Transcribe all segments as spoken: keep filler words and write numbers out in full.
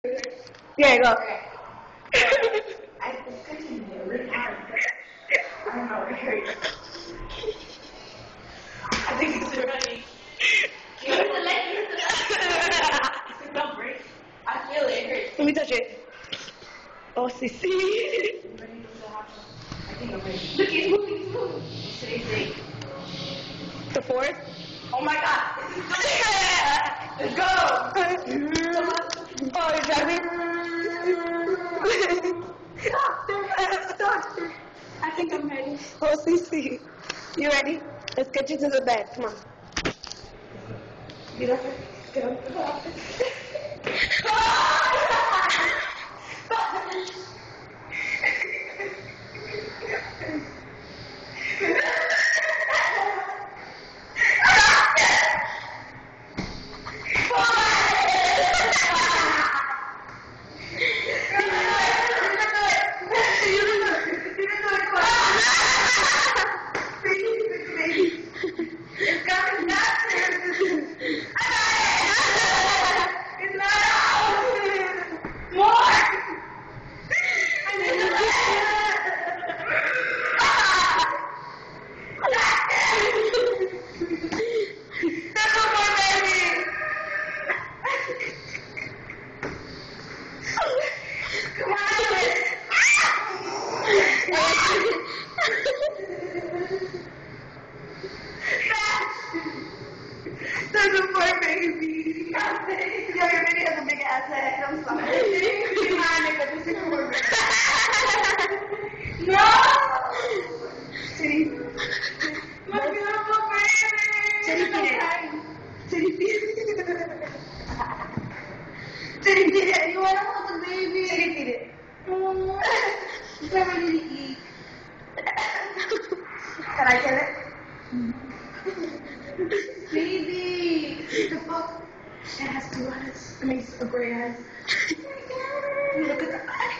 Yeah, go. I was touching you really hard. I don't know, it hurts. I think it's ready. Use the leg, use the leg. Don't break. I feel it, it hurts. Let me touch it. Oh, see, see. I think I'm ready. Look, it's moving too. Today's date. The fourth? Oh my god. Let's go. Oh, you're driving? Doctor, doctor. I think I'm ready. Oh, see, see. You ready? Let's get you to the bed. Come on. Get up. Get up. Get up. There's a poor baby. Yo, your baby has a big ass head. I'm sorry. Behind it, but this is poor baby. No! Titty. My beautiful baby! Titty feed it. Titty feed it. Titty feed it. You want to hold the baby? Titty feed it. Oh, it's not ready to eat. Can I get it? Baby! The book. It has two eyes. I mean, a gray eyes. Look at the eye.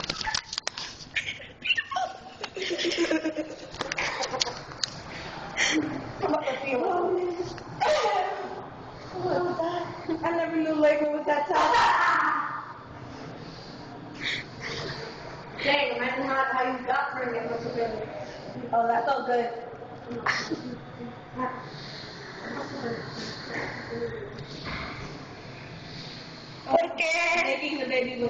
I'm about to feel it. What was that? I never knew labor was that tough. Dang, imagine how, how you got pregnant with a baby. Oh, that felt good. Okay. Making the baby